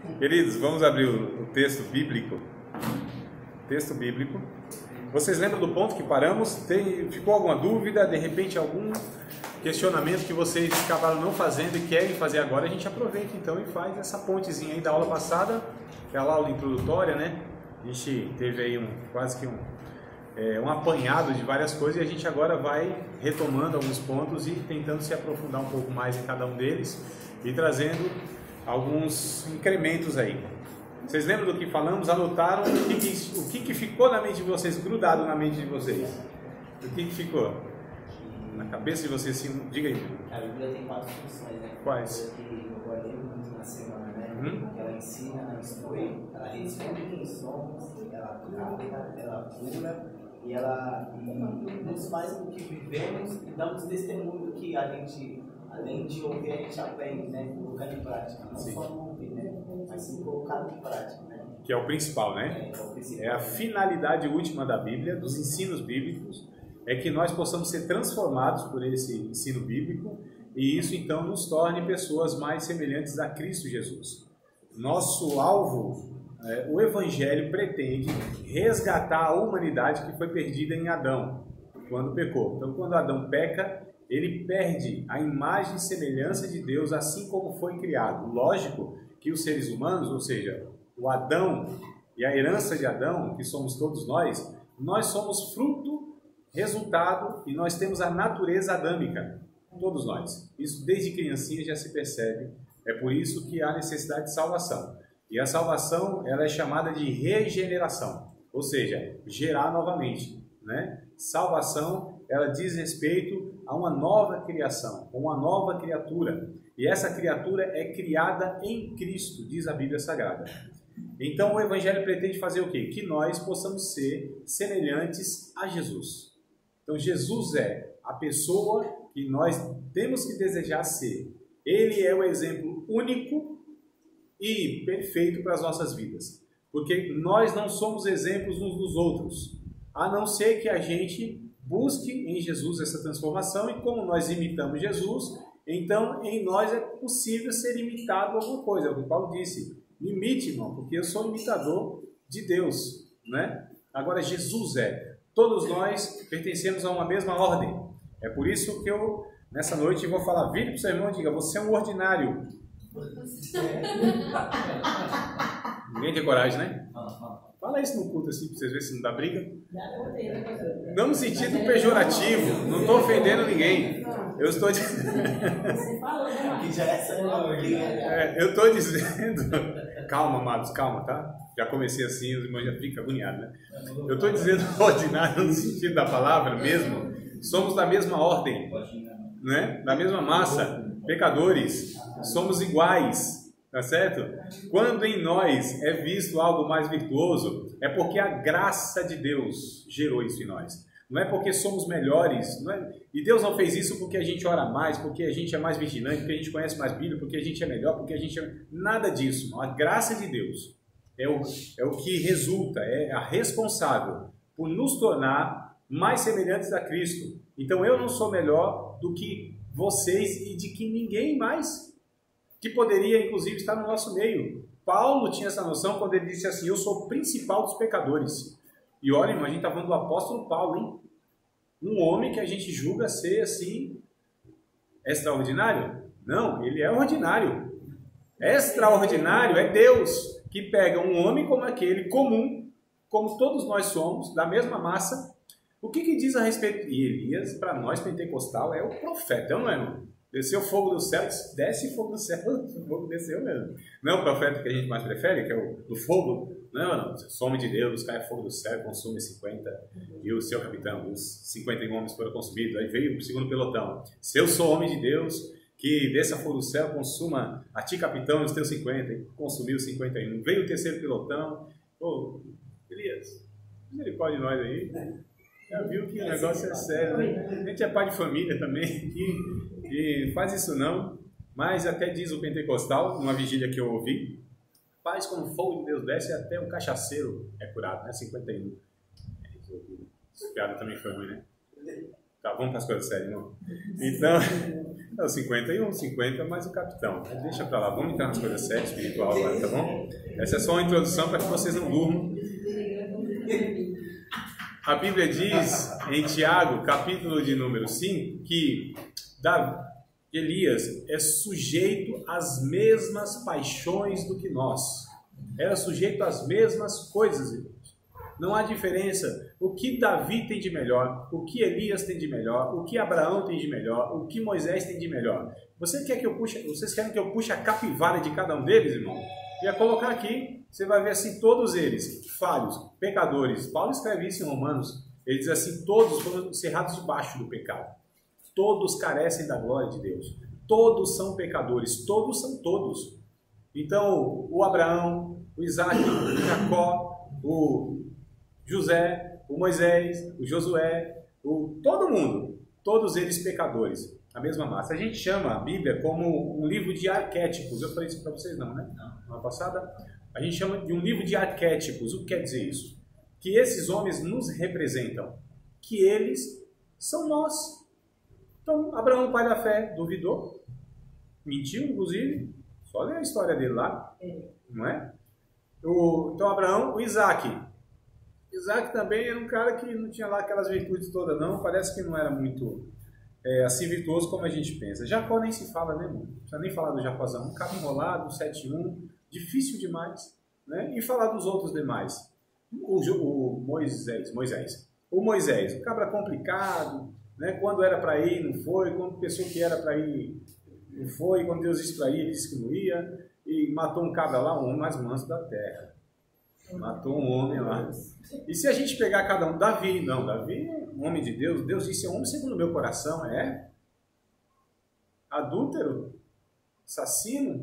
Queridos, vamos abrir o texto bíblico. Texto bíblico. Vocês lembram do ponto que paramos? Ficou alguma dúvida? De repente algum questionamento que vocês acabaram não fazendo e querem fazer agora? A gente aproveita então e faz essa pontezinha aí da aula passada, aquela aula introdutória, né? A gente teve aí quase que um apanhado de várias coisas e a gente agora vai retomando alguns pontos e tentando se aprofundar um pouco mais em cada um deles e trazendo alguns incrementos aí. Vocês lembram do que falamos? Anotaram o que ficou na mente de vocês, grudado na mente de vocês? O que ficou? Na cabeça de vocês, sim, diga aí. A Bíblia tem 4 funções, né? Quais? Que eu guardei muito na semana, né? Que ela ensina, ela instrui, ela responde quem somos, ela trata, ela cura e ela nos faz com que vivemos e damos testemunho que a gente, além de ouvir, a gente aprende, né? Colocando em prática. Não Sim. só não ouvir, né? Mas sim colocado em prática, né? Que é o principal, né? É o principal. É a finalidade última da Bíblia, dos ensinos bíblicos, é que nós possamos ser transformados por esse ensino bíblico e isso então nos torne pessoas mais semelhantes a Cristo Jesus. Nosso alvo, o Evangelho pretende resgatar a humanidade que foi perdida em Adão, quando pecou. Então, quando Adão peca, ele perde a imagem e semelhança de Deus assim como foi criado. Lógico que os seres humanos, ou seja, o Adão e a herança de Adão, que somos todos nós somos fruto, resultado, e nós temos a natureza adâmica, todos nós. Isso desde criancinha já se percebe. É por isso que há necessidade de salvação. E a salvação, ela é chamada de regeneração, ou seja, gerar novamente, né? Salvação, ela diz respeito a uma nova criação, a uma nova criatura. E essa criatura é criada em Cristo, diz a Bíblia Sagrada. Então o Evangelho pretende fazer o quê? Que nós possamos ser semelhantes a Jesus. Então Jesus é a pessoa que nós temos que desejar ser. Ele é o exemplo único e perfeito para as nossas vidas. Porque nós não somos exemplos uns dos outros, a não ser que a gente busque em Jesus essa transformação e como nós imitamos Jesus, então em nós é possível ser imitado alguma coisa. É o que Paulo disse, imite, irmão, porque eu sou imitador de Deus, né? Agora Jesus todos nós pertencemos a uma mesma ordem. É por isso que eu, nessa noite, vou falar, vire para o seu irmão e diga, você é um ordinário. Ninguém tem coragem, né? Fala isso no culto assim, para vocês verem se não dá briga. Não no sentido pejorativo, não estou ofendendo ninguém. Eu estou dizendo... eu estou dizendo... Calma, amados, calma, tá? Já comecei assim, os irmãos já ficam agoniados, né? Eu estou dizendo ordinário no sentido da palavra mesmo. Somos da mesma ordem, né? Da mesma massa, pecadores, somos iguais, tá certo? Quando em nós é visto algo mais virtuoso, é porque a graça de Deus gerou isso em nós. Não é porque somos melhores, não é? E Deus não fez isso porque a gente ora mais, porque a gente é mais vigilante, porque a gente conhece mais Bíblia, porque a gente é melhor, porque a gente é... Nada disso, não. A graça de Deus é o que resulta, é a responsável por nos tornar mais semelhantes a Cristo. Então eu não sou melhor do que vocês e de que ninguém mais que poderia inclusive estar no nosso meio. Paulo tinha essa noção quando ele disse assim, eu sou o principal dos pecadores. E olha, irmão, a gente está falando do apóstolo Paulo, hein? Um homem que a gente julga ser assim, extraordinário? Não, ele é ordinário. Extraordinário é Deus, que pega um homem como aquele, comum, como todos nós somos, da mesma massa. O que diz a respeito? E Elias, para nós pentecostal, é o profeta, não é, irmão? Desceu fogo do céu, desce fogo do céu, o fogo desceu mesmo. Não é o profeta que a gente mais prefere, que é o do fogo? Não, some de Deus, cai fogo do céu, consome 50, e o seu capitão, os 51 homens foram consumidos. Aí veio o segundo pelotão. Se eu sou homem de Deus, que desça fogo do céu, consuma a ti, capitão, e os teus 50, e consumiu os 51. Veio o terceiro pelotão. Ô, Elias, misericórdia de nós aí. Já viu que o negócio é sério, né? A gente é pai de família também, e faz isso não, mas até diz o pentecostal, numa vigília que eu ouvi, faz quando o fogo de Deus desce, até o cachaceiro é curado, né? 51. Essa piada também foi ruim, né? Tá, vamos para as coisas sérias, não? Então, é o 51, 50 mais o capitão. Deixa para lá, vamos entrar nas coisas sérias, espiritual agora, tá bom? Essa é só uma introdução para que vocês não durmam. A Bíblia diz em Tiago, capítulo de número 5, que Elias é sujeito às mesmas paixões do que nós. Era sujeito às mesmas coisas, irmãos. Não há diferença. O que Davi tem de melhor, o que Elias tem de melhor, o que Abraão tem de melhor, o que Moisés tem de melhor. Vocês querem que eu puxe a capivara de cada um deles, irmão? E a colocar aqui, você vai ver assim, todos eles, falhos, pecadores. Paulo escreve isso em Romanos. Ele diz assim, todos foram cerrados debaixo do pecado. Todos carecem da glória de Deus. Todos são pecadores. Todos são todos. Então, o Abraão, o Isaac, o Jacó, o José, o Moisés, o Josué, todo mundo, todos eles pecadores, a mesma massa. A gente chama a Bíblia como um livro de arquétipos. Eu falei isso para vocês não, né? Na passada. A gente chama de um livro de arquétipos. O que quer dizer isso? Que esses homens nos representam, que eles são nós. Então, Abraão, pai da fé, duvidou, mentiu, inclusive. Só ler a história dele lá, não é? Então, Abraão, o Isaac. Isaac também era um cara que não tinha lá aquelas virtudes todas, não. Parece que não era muito assim virtuoso como a gente pensa. Jacó nem se fala, né, irmão? Não precisa nem falar do Jacózão. Um cabo enrolado, 7-1, difícil demais, né? E falar dos outros demais. O Moisés. O Moisés, o cabra complicado, né? Quando era para ir, não foi. Quando pensou que era para ir, não foi. Quando Deus disse para ir, ele disse que não ia. E matou um cabra lá, um homem mais manso da terra. Matou um homem lá. E se a gente pegar cada um, Davi é um homem de Deus. Deus disse, é um homem segundo o meu coração, adúltero, assassino,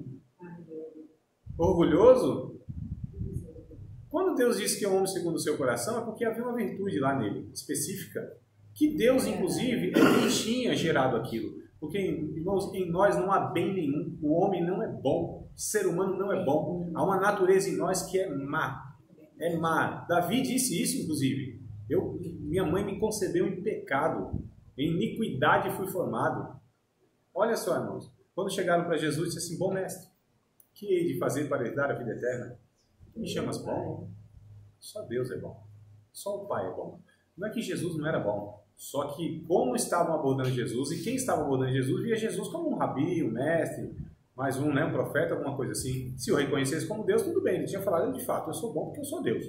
orgulhoso. Quando Deus disse que é um homem segundo o seu coração, é porque havia uma virtude lá nele, específica, que Deus, inclusive, quem tinha gerado aquilo. Porque, irmãos, em nós não há bem nenhum. O homem não é bom. O ser humano não é bom. Há uma natureza em nós que é má. É má. Davi disse isso, inclusive. Minha mãe me concebeu em pecado. Em iniquidade fui formado. Olha só, irmãos. Quando chegaram para Jesus, disse assim, bom mestre, que hei de fazer para herdar a vida eterna? Tu me chamas bom? Só Deus é bom. Só o Pai é bom. Não é que Jesus não era bom. Só que como estavam abordando Jesus, e quem estava abordando Jesus, via Jesus como um rabi, um mestre, mais um profeta, alguma coisa assim. Se o reconhecesse como Deus, tudo bem. Ele tinha falado de fato, eu sou bom porque eu sou Deus.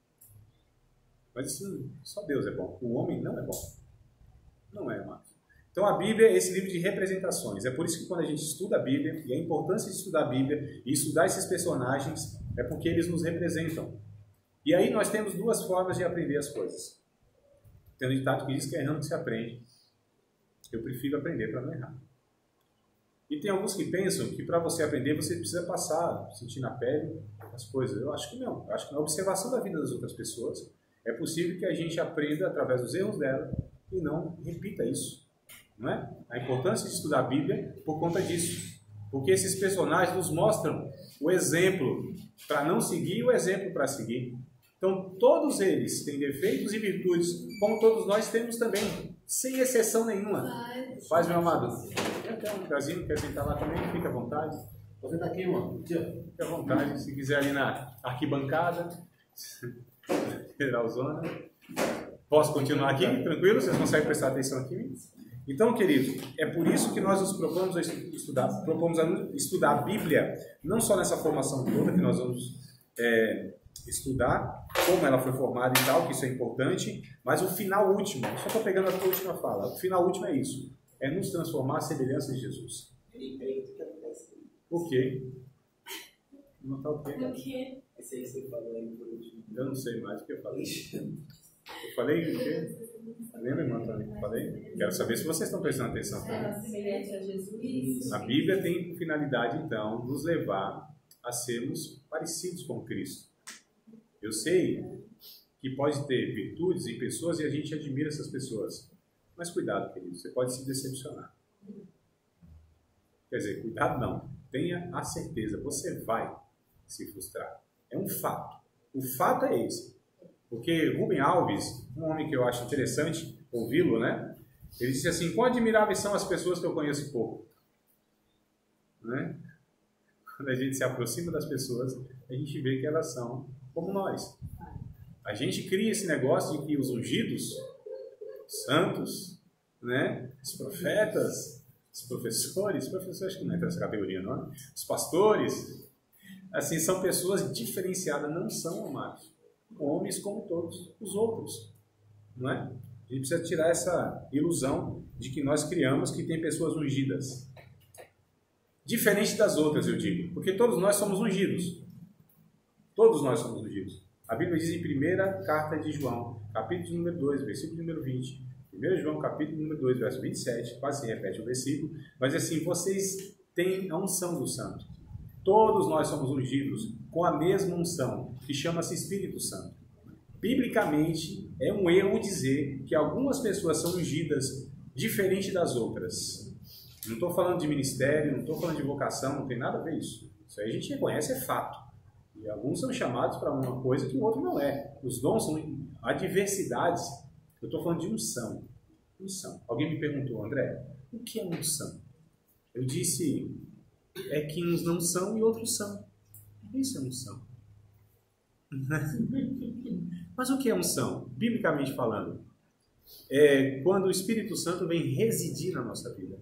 Mas assim, só Deus é bom. O homem não é bom. Não é, Marcos. Então a Bíblia é esse livro de representações. É por isso que quando a gente estuda a Bíblia, e a importância de estudar a Bíblia e estudar esses personagens, é porque eles nos representam. E aí nós temos duas formas de aprender as coisas. Tem um ditado que diz que é errando que se aprende. Eu prefiro aprender para não errar. E tem alguns que pensam que para você aprender você precisa passar, sentir na pele as coisas. Eu acho que não. Eu acho que na observação da vida das outras pessoas é possível que a gente aprenda através dos erros dela e não repita isso. Não é? A importância de estudar a Bíblia por conta disso. Porque esses personagens nos mostram o exemplo para não seguir e o exemplo para seguir. Então, todos eles têm defeitos e virtudes, como todos nós temos também, sem exceção nenhuma. Paz, meu amado. Tem até um lugarzinho, quer sentar lá também, fica à vontade. Vou sentar aqui, irmão. Fica à vontade, se quiser ali na arquibancada, Federalzona. Posso continuar aqui, tranquilo? Vocês conseguem prestar atenção aqui? Então, querido, é por isso que nós nos propomos a estudar a Bíblia, não só nessa formação toda que nós vamos estudar, como ela foi formada e tal, que isso é importante, mas o final último, só estou pegando a tua última fala, o final último é isso, é nos transformar à semelhança de Jesus. O quê? Não está o quê? O quê? Esse aí você falou aí por último. Eu não sei mais o que eu falei. Eu falei o quê? Lembra, irmã Antônia? Falei? Quero saber se vocês estão prestando atenção. Semelhante a Jesus. A Bíblia tem finalidade, então, nos levar a sermos parecidos com Cristo. Eu sei que pode ter virtudes em pessoas e a gente admira essas pessoas. Mas cuidado, querido, você pode se decepcionar. Quer dizer, cuidado não. Tenha a certeza, você vai se frustrar. É um fato. O fato é esse. Porque Rubem Alves, um homem que eu acho interessante ouvi-lo, né? Ele disse assim: quão admiráveis são as pessoas que eu conheço pouco. Né? Quando a gente se aproxima das pessoas, a gente vê que elas são como nós. A gente cria esse negócio de que os ungidos, os santos, né? Os profetas, os professores acho que não entra nessa categoria, não é? Os pastores, assim, são pessoas diferenciadas, não são, amados, homens como todos os outros, não é? A gente precisa tirar essa ilusão de que nós criamos que tem pessoas ungidas. Diferente das outras, eu digo, porque todos nós somos ungidos. Todos nós somos ungidos. A Bíblia diz em 1ª carta de João, capítulo número 2, versículo número 20. 1 João, capítulo número 2, verso 27, quase se repete o versículo, mas assim, vocês têm a unção do Santo. Todos nós somos ungidos com a mesma unção, que chama-se Espírito Santo. Biblicamente, é um erro dizer que algumas pessoas são ungidas diferente das outras. Não estou falando de ministério, não estou falando de vocação, não tem nada a ver isso. Isso aí a gente reconhece, é fato. E alguns são chamados para uma coisa que o outro não é. Os dons são adversidades. Eu estou falando de unção. Unção. Alguém me perguntou: André, o que é unção? Eu disse, é que uns não são e outros são. Isso é unção. Mas o que é unção? Biblicamente falando, é quando o Espírito Santo vem residir na nossa vida.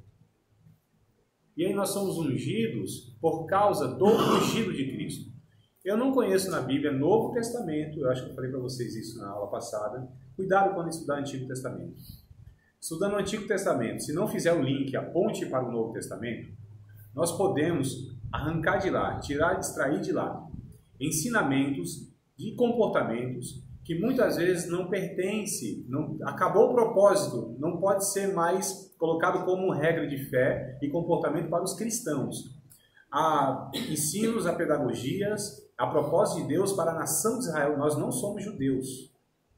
E aí nós somos ungidos por causa do ungido de Cristo. Eu não conheço na Bíblia Novo Testamento, eu acho que eu falei para vocês isso na aula passada. Cuidado quando estudar Antigo Testamento. Estudando o Antigo Testamento, se não fizer o link, a ponte para o Novo Testamento, nós podemos arrancar de lá, tirar e extrair de lá ensinamentos de comportamentos que muitas vezes não pertence, acabou o propósito, não pode ser mais colocado como regra de fé e comportamento para os cristãos. Há ensinos, há pedagogias, a propósito de Deus para a nação de Israel. Nós não somos judeus.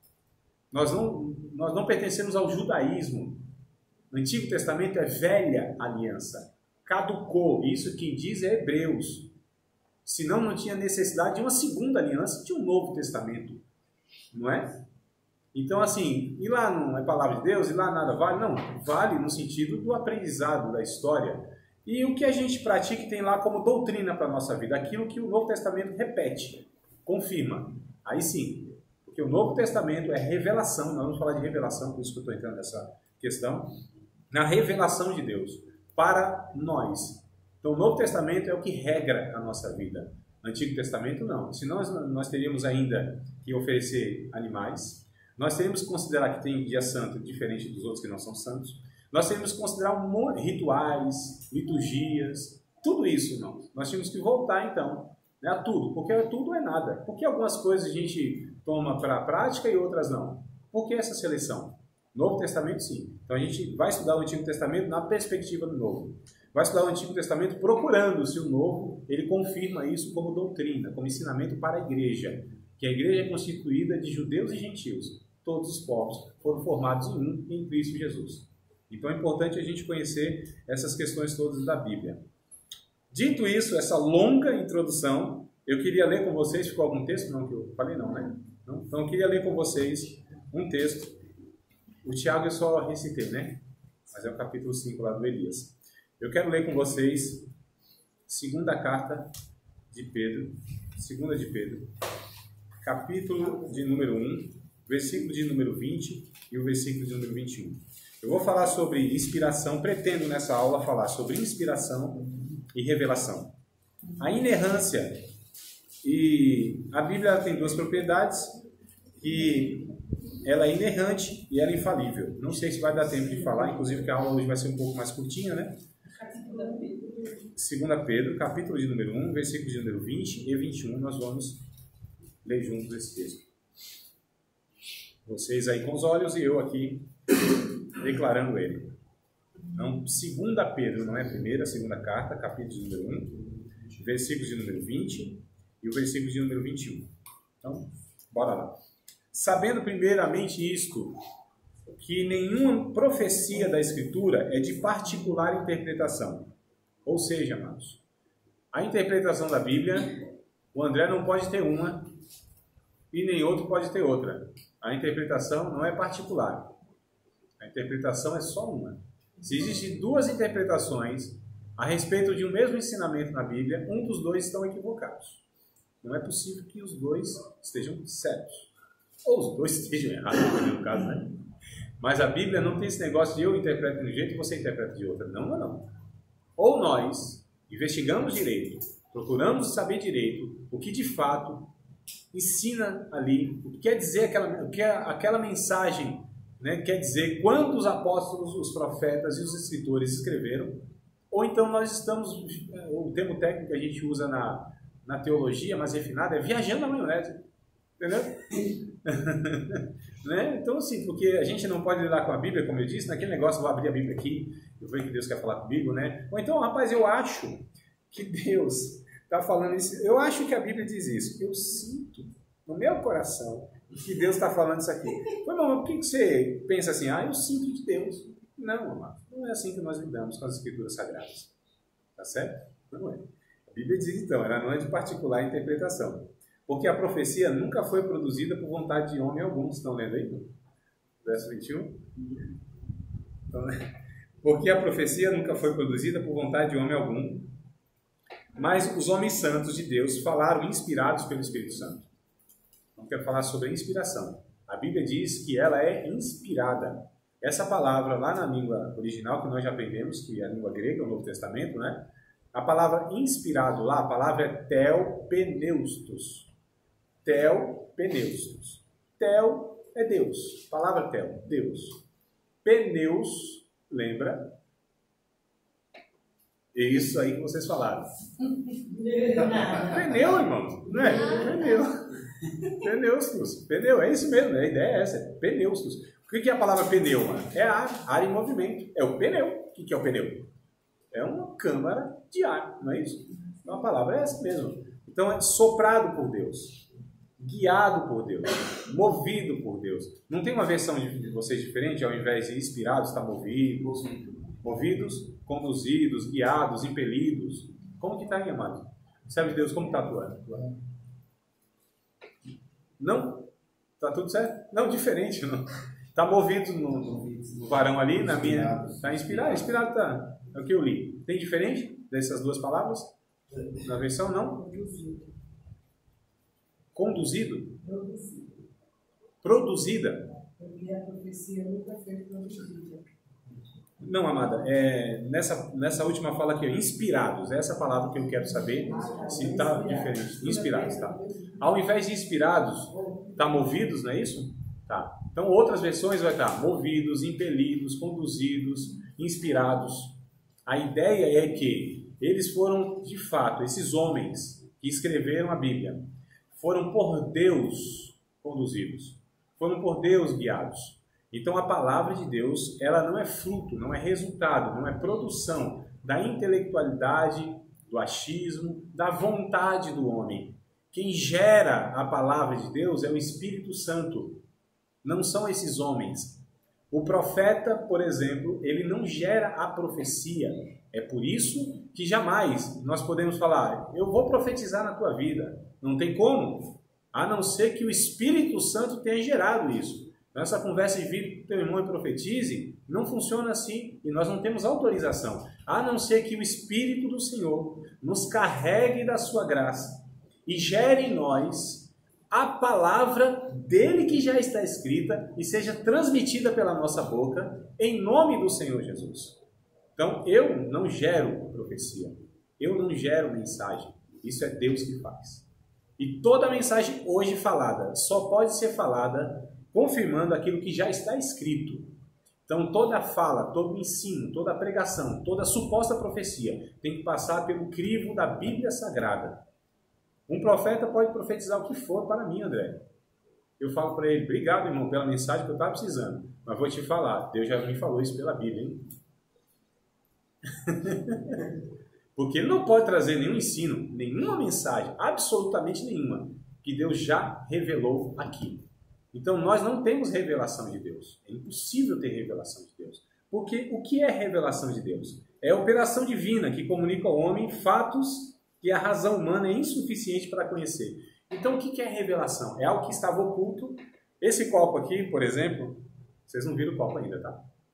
Nós não pertencemos ao judaísmo. O Antigo Testamento é velha aliança. Caducou. Isso quem diz é Hebreus. Senão não tinha necessidade de uma segunda aliança, de um Novo Testamento. Não é? Então, assim, e lá não é palavra de Deus, e lá nada vale? Não, vale no sentido do aprendizado da história. E o que a gente pratica e tem lá como doutrina para a nossa vida, aquilo que o Novo Testamento repete, confirma. Aí sim, porque o Novo Testamento é revelação, nós vamos falar de revelação, por isso que eu estou entrando nessa questão, na revelação de Deus para nós. Então, o Novo Testamento é o que regra a nossa vida. No Antigo Testamento, não. Senão, nós teríamos ainda que oferecer animais. Nós teríamos que considerar que tem dia santo diferente dos outros que não são santos. Nós teríamos que considerar rituais, liturgias, tudo isso, irmãos. Nós tínhamos que voltar, então, né, a tudo. Porque tudo é nada. Por que algumas coisas a gente toma para a prática e outras não? Por que essa seleção? Novo Testamento, sim. Então, a gente vai estudar o Antigo Testamento na perspectiva do Novo. Vai estudar o Antigo Testamento procurando se o Novo, ele confirma isso como doutrina, como ensinamento para a igreja. Que a igreja é constituída de judeus e gentios. Todos os povos foram formados em um, em Cristo Jesus. Então é importante a gente conhecer essas questões todas da Bíblia. Dito isso, essa longa introdução, eu queria ler com vocês, ficou algum texto? Não, que eu falei não, né? Não? Então eu queria ler com vocês um texto. O Tiago eu só recitei, né? Mas é o capítulo 5 lá do Elias. Eu quero ler com vocês segunda carta de Pedro, segunda de Pedro, capítulo de número 1, versículo de número 20 e o versículo de número 21. Eu vou falar sobre inspiração, pretendo nessa aula falar sobre inspiração e revelação. A inerrância, e a Bíblia tem duas propriedades, que ela é inerrante e ela é infalível. Não sei se vai dar tempo de falar, inclusive que a aula hoje vai ser um pouco mais curtinha, né? 2 Pedro, capítulo de número 1, versículo de número 20 e 21, nós vamos ler juntos esse texto. Vocês aí com os olhos e eu aqui declarando ele. Então, 2 Pedro, não é a primeira, a segunda carta, capítulo de número 1, versículo de número 20 e o versículo de número 21. Então, bora lá. Sabendo primeiramente isto, que nenhuma profecia da Escritura é de particular interpretação. Ou seja, amados, a interpretação da Bíblia, o André não pode ter uma e nem outro pode ter outra. A interpretação não é particular. A A interpretação é só uma. Se existem duas interpretações a respeito de um mesmo ensinamento na Bíblia, um dos dois estão equivocados. Não é possível que os dois estejam certos. Ou os dois estejam errados, no caso, né? Mas a Bíblia não tem esse negócio de eu interpreto de um jeito e você interpreta de outro. Não, não, não. Ou nós investigamos direito, procuramos saber direito o que de fato ensina ali, o que quer dizer aquela mensagem, né, quer dizer quando os apóstolos, os profetas e os escritores escreveram, ou então nós estamos, o termo técnico que a gente usa na teologia mais refinada é viajando na maionese, entendeu? Né? Então assim, porque a gente não pode lidar com a Bíblia, como eu disse, naquele negócio, vou abrir a Bíblia aqui, eu vejo que Deus quer falar comigo, né? Ou então, rapaz, eu acho que Deus está falando isso, eu acho que a Bíblia diz isso, eu sinto no meu coração que Deus está falando isso aqui. Mas, por que você pensa assim, eu sinto de Deus? Não, amado, não é assim que nós lidamos com as Escrituras Sagradas. Tá certo? Não é. A Bíblia diz então, ela não é de particular interpretação. Porque a profecia nunca foi produzida por vontade de homem algum. Estão lendo aí? Verso 21. Então, porque a profecia nunca foi produzida por vontade de homem algum, mas os homens santos de Deus falaram inspirados pelo Espírito Santo. Não quero falar sobre a inspiração. A Bíblia diz que ela é inspirada. Essa palavra lá na língua original que nós já aprendemos, que é a língua grega, o Novo Testamento, né? A palavra inspirado lá, a palavra é theopneustos. Theopneustos. Theo é Deus. Palavra theo, Deus. Pneus, lembra? É isso aí que vocês falaram. Pneu, irmão. Não é? Pneu. Pneustos. Pneu, é isso mesmo. A ideia é essa. Pneustos. O que é a palavra pneu? É ar em movimento. É o pneu. O que é o pneu? É uma câmara de ar, não é isso? Então a palavra é essa mesmo. Então é soprado por Deus, guiado por Deus, movido por Deus. Não tem uma versão de vocês diferente? Ao invés de inspirados, está movidos, conduzidos, guiados, impelidos. Como que está aí, amado? Servo de Deus, como está atuando? Não? Está tudo certo? Não, diferente, não. Está movido no varão ali, na minha. Está inspirado? Inspirado está. É o que eu li. Tem diferente dessas duas palavras? Na versão, não? Conduzido? Produzida? Porque a profecia nunca foi produzida. Não, amada. Nessa última fala aqui, inspirados. Essa palavra que eu quero saber se está diferente. Inspirados, tá? Ao invés de inspirados, está movidos, não é isso? Tá. Então, outras versões vai estar movidos, impelidos, conduzidos, inspirados. A ideia é que eles foram, de fato, esses homens que escreveram a Bíblia, foram por Deus conduzidos, foram por Deus guiados. Então, a palavra de Deus, ela não é fruto, não é resultado, não é produção da intelectualidade, do achismo, da vontade do homem. Quem gera a palavra de Deus é o Espírito Santo, não são esses homens. O profeta, por exemplo, ele não gera a profecia. É por isso que jamais nós podemos falar, eu vou profetizar na tua vida. Não tem como, a não ser que o Espírito Santo tenha gerado isso. Essa conversa de vir teu irmão e profetize, não funciona assim e nós não temos autorização. A não ser que o Espírito do Senhor nos carregue da sua graça e gere em nós a palavra dele que já está escrita e seja transmitida pela nossa boca em nome do Senhor Jesus. Então, eu não gero profecia, eu não gero mensagem, isso é Deus que faz. E toda mensagem hoje falada só pode ser falada confirmando aquilo que já está escrito. Então, toda fala, todo ensino, toda pregação, toda suposta profecia tem que passar pelo crivo da Bíblia Sagrada. Um profeta pode profetizar o que for para mim, André. Eu falo para ele, obrigado, irmão, pela mensagem que eu estava precisando. Mas vou te falar, Deus já me falou isso pela Bíblia, hein? Porque ele não pode trazer nenhum ensino, nenhuma mensagem, absolutamente nenhuma, que Deus já revelou aqui. Então, nós não temos revelação de Deus. É impossível ter revelação de Deus. Porque o que é revelação de Deus? É a operação divina que comunica ao homem fatos que a razão humana é insuficiente para conhecer. Então, o que é revelação? É algo que estava oculto. Esse copo aqui, por exemplo, vocês não viram o copo ainda, tá?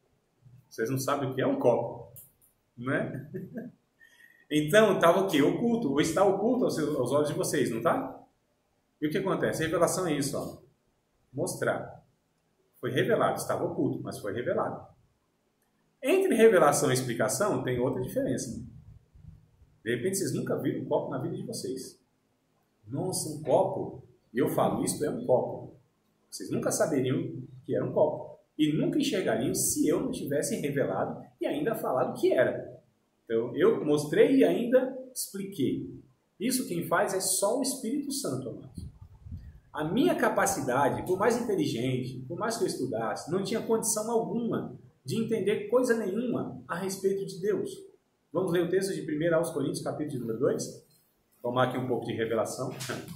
Vocês não sabem o que é um copo, não é? Então, estava o quê? Oculto, ou está oculto aos olhos de vocês, não está? E o que acontece? Revelação é isso, ó. Mostrar. Foi revelado, estava oculto, mas foi revelado. Entre revelação e explicação tem outra diferença. De repente vocês nunca viram um copo na vida de vocês. Nossa, um copo. E eu falo, isto é um copo. Vocês nunca saberiam que era um copo. E nunca enxergariam se eu não tivesse revelado e ainda falado que era. Então, eu mostrei e ainda expliquei. Isso quem faz é só o Espírito Santo, amados. A minha capacidade, por mais inteligente, por mais que eu estudasse, não tinha condição alguma de entender coisa nenhuma a respeito de Deus. Vamos ler o texto de 1 aos Coríntios, capítulo número 2? Tomar aqui um pouco de revelação.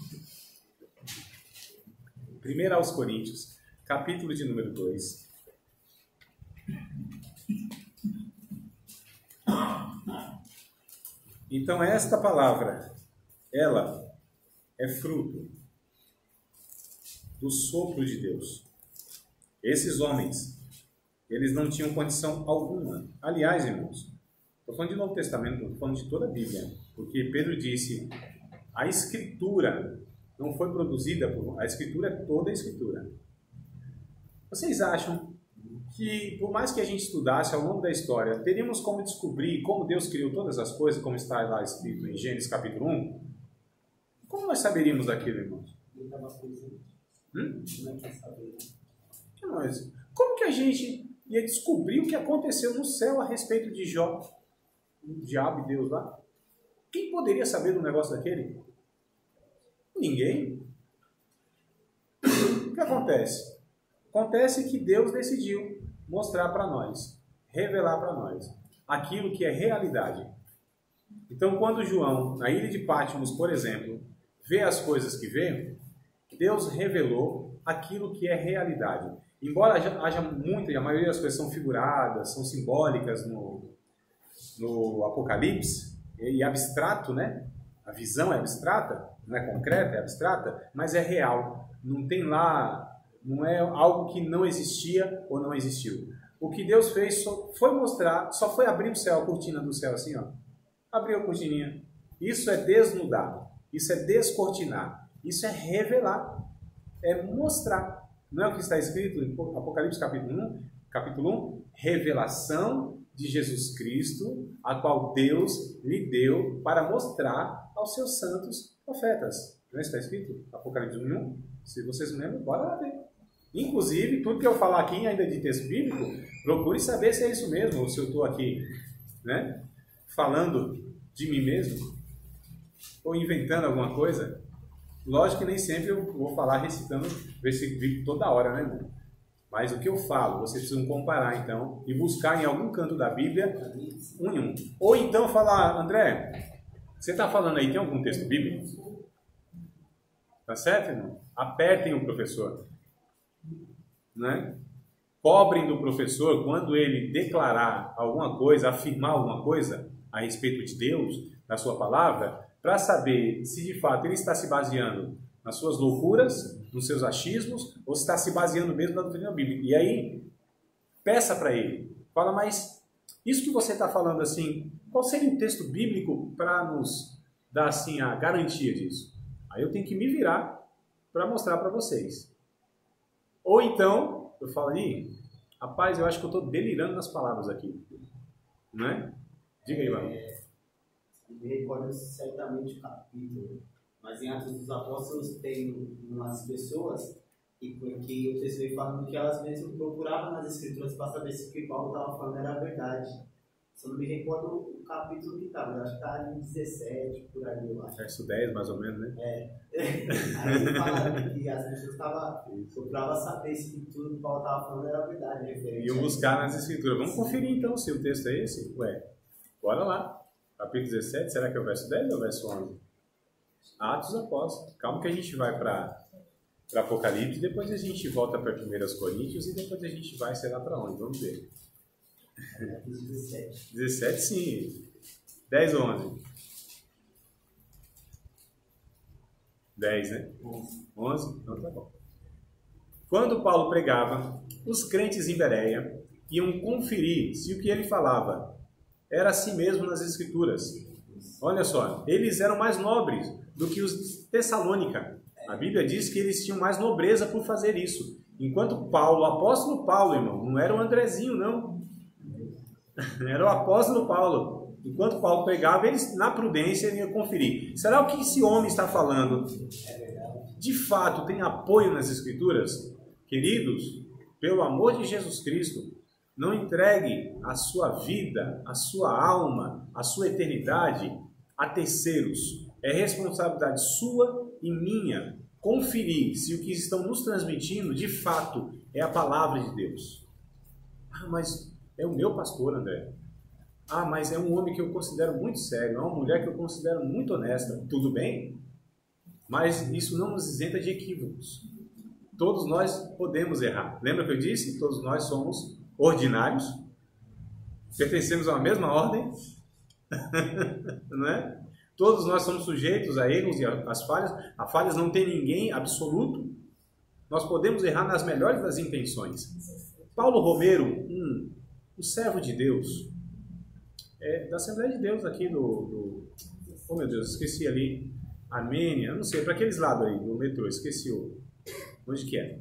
1 aos Coríntios, capítulo de número 2. Então, esta palavra, ela é fruto do sopro de Deus. Esses homens, eles não tinham condição alguma. Aliás, irmãos, estou falando de Novo Testamento, estou falando de toda a Bíblia, porque Pedro disse, a Escritura não foi produzida por... A Escritura é toda a Escritura. Vocês acham que, por mais que a gente estudasse ao longo da história, teríamos como descobrir como Deus criou todas as coisas, como está lá escrito em Gênesis capítulo 1? Como nós saberíamos daquilo, irmãos? Como que a gente ia descobrir o que aconteceu no céu a respeito de Jó? O diabo e Deus lá? Quem poderia saber do negócio daquele? Ninguém. O que acontece? Acontece que Deus decidiu mostrar para nós, revelar para nós, aquilo que é realidade. Então, quando João, na ilha de Patmos, por exemplo, vê as coisas que vê, Deus revelou aquilo que é realidade. Embora haja muito, e a maioria das coisas são figuradas, são simbólicas no Apocalipse, e abstrato, né? A visão é abstrata, não é concreta, é abstrata, mas é real. Não tem lá, não é algo que não existia ou não existiu. O que Deus fez só foi mostrar, só foi abrir o céu, a cortina do céu assim, ó. Abriu a cortininha. Isso é desnudar, isso é descortinar, isso é revelar, é mostrar. Não é o que está escrito em Apocalipse capítulo 1? Revelação de Jesus Cristo, a qual Deus lhe deu para mostrar aos seus santos profetas. Não está escrito? Apocalipse 1. Se vocês não lembram, bora lá ver. Inclusive, tudo que eu falar aqui ainda de texto bíblico, procure saber se é isso mesmo, ou se eu estou aqui, né, falando de mim mesmo, ou inventando alguma coisa. Lógico que nem sempre eu vou falar recitando versículo toda hora, né, irmão? Mas o que eu falo, vocês precisam comparar, então, e buscar em algum canto da Bíblia, um em um. Ou então falar, André, você está falando aí, tem algum texto bíblico? Tá certo, irmão? Apertem o professor. Né? Cobrem do professor quando ele declarar alguma coisa, afirmar alguma coisa a respeito de Deus, da sua palavra, para saber se de fato ele está se baseando nas suas loucuras, nos seus achismos, ou se está se baseando mesmo na doutrina bíblica. E aí, peça para ele. Fala, mas isso que você está falando assim, qual seria um texto bíblico para nos dar assim a garantia disso? Aí eu tenho que me virar para mostrar para vocês. Ou então, eu falo aí, rapaz, eu acho que eu estou delirando nas palavras aqui. Não é? Diga aí, mano. Me recordo certamente o capítulo, mas em Atos dos Apóstolos tem umas pessoas que o texto vem falando que elas mesmas procuravam nas escrituras para saber se o que Paulo estava falando era verdade. Se eu não me recordo o capítulo que estava, acho que está em 17, por ali, eu acho. Verso 10, mais ou menos, né? Aí falaram que as pessoas procuravam saber se tudo que Paulo estava falando era verdade. E eu buscar nas escrituras. Vamos conferir então se o texto é esse? Ué, bora lá. Capítulo 17, será que é o verso 10 ou o verso 11? Atos Apóstolos. Calma que a gente vai para Apocalipse, depois a gente volta para 1 Coríntios e depois a gente vai, sei lá para onde, vamos ver. 17 sim. 10 ou 11? 10, né? 11? Então tá bom. Quando Paulo pregava, os crentes em Bereia iam conferir se o que ele falava era assim mesmo nas Escrituras. Olha só, eles eram mais nobres do que os Tessalônica. A Bíblia diz que eles tinham mais nobreza por fazer isso. Enquanto Paulo, o apóstolo Paulo, irmão, não era o Andrezinho, não. Era o apóstolo Paulo. Enquanto Paulo pregava, eles, na prudência, iam conferir. Será o que esse homem está falando? De fato, tem apoio nas Escrituras? Queridos, pelo amor de Jesus Cristo, não entregue a sua vida, a sua alma, a sua eternidade a terceiros. É responsabilidade sua e minha conferir se o que estão nos transmitindo, de fato, é a palavra de Deus. Ah, mas é o meu pastor, André. Ah, mas é um homem que eu considero muito sério, é uma mulher que eu considero muito honesta. Tudo bem, mas isso não nos isenta de equívocos. Todos nós podemos errar. Lembra que eu disse? Todos nós somos ordinários, pertencemos a uma mesma ordem, não é? Todos nós somos sujeitos a erros e às falhas. A falhas não tem ninguém absoluto. Nós podemos errar nas melhores das intenções. Paulo Romero, um servo de Deus, da Assembleia de Deus aqui oh meu Deus, esqueci ali, Armênia, não sei, para aqueles lados aí, do metrô, esqueci onde que é.